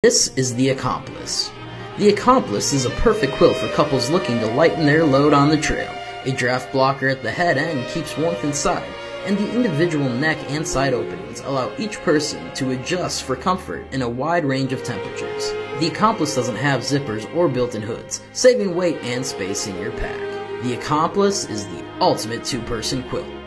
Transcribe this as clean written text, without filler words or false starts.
This is the Accomplice. The Accomplice is a perfect quilt for couples looking to lighten their load on the trail. A draft blocker at the head end keeps warmth inside, and the individual neck and side openings allow each person to adjust for comfort in a wide range of temperatures. The Accomplice doesn't have zippers or built-in hoods, saving weight and space in your pack. The Accomplice is the ultimate two-person quilt.